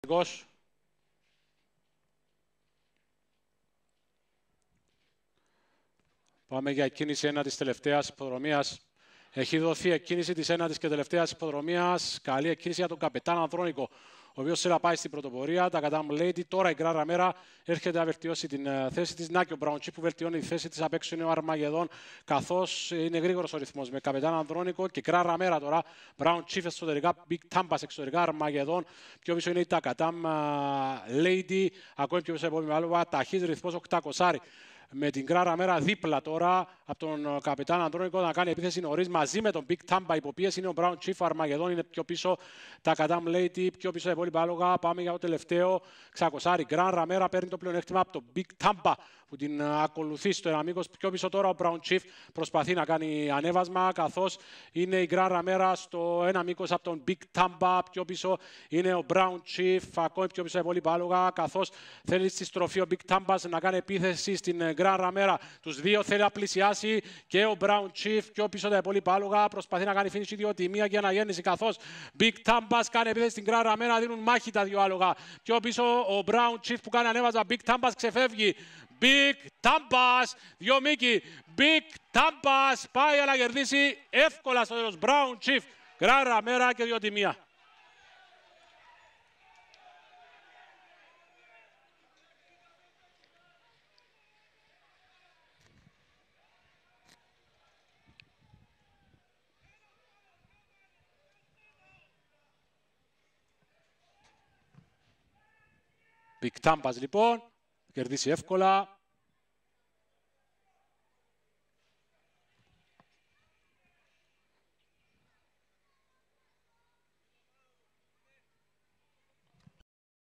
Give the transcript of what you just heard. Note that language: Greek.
Πάμε για εκκίνηση ένατης τελευταίας υποδρομίας. Έχει δοθεί εκκίνηση της ένατης και τελευταίας υποδρομίας. Καλή εκκίνηση για τον καπετάν Ανδρώνικο, ο οποίος θέλει να πάει στην πρωτοπορία. Τα Κατάμ Lady. Τώρα η Γκράρα Μέρα έρχεται να βελτιώσει την θέση της. Να και ο Brown Chip που βελτιώνει τη θέση της. Απ' έξω είναι ο Αρμαγεδόν, καθώς είναι γρήγορος ο ρυθμός με καπετάν Ανδρώνικο και Γκράρα Μέρα τώρα. Brown Chip εσωτερικά, Big Tampas εξωτερικά, Αρμαγεδόν. Πιο πίσω είναι η τα Κατάμ Lady. Ακόμη πιο πίσω επόμενη άλογα. Ταχύς ρυθμός 800. Με την Γκράρα Μέρα δίπλα τώρα από τον καπετάν Ανδρώνικο να κάνει επίθεση νωρίς μαζί με τον Big Tampa. Υποπίεση είναι ο Brown Chief, ο Αρμαγεδόν είναι πιο πίσω. Τα Κατάμ Lady, πιο πίσω τα υπόλοιπα άλογα. Πάμε για το τελευταίο. 600. Γκράρα Μέρα παίρνει το πλεονέκτημα από τον Big Tampa που την ακολουθεί στο Εναμίκος. Πιο πίσω τώρα ο Brown Chief προσπαθεί να κάνει ανέβασμα, καθώς είναι η Γκράρα Μέρα στο ένα μήκος από τον Big Tampa. Πιο πίσω είναι ο Brown Chief, ακόμη πιο πίσω τα υπόλοιπα άλογα, καθώς θέλει στη στροφή ο Big Tampa να κάνει επίθεση στην Γκράρα Μέρα. Τους δύο θέλει να πλησιάσει και ο Brown Chief, πιο πίσω τα υπόλοιπα άλογα, προσπαθεί να κάνει finish ιδιότι η μία και αναγέννηση, καθώς Big Tampa κάνει επίθεση στην Γκράρα Μέρα, δίνουν μάχη τα δύο άλογα. Πιο πίσω ο Brown Chief που κάνει ανέβασμα, Big Tampa ξεφεύγει. Big Tampas, δυο μήκη, Big Tampas πάει αλλά κερδίσει εύκολα στο τέλος. Brown Chief, Γκράρα Μέρα και 2-1. Big Tampas λοιπόν, κερδίσει εύκολα.